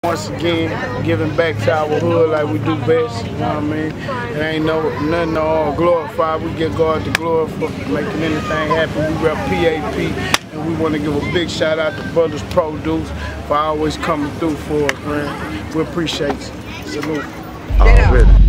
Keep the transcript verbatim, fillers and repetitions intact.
Once again, giving back to our hood like we do best, you know what I mean? There ain't no nothing to all glorify. We give God the glory for making anything happen. We rep P A P, and we want to give a big shout out to Brothers Produce for always coming through for us, man. We appreciate you. Salute. Already.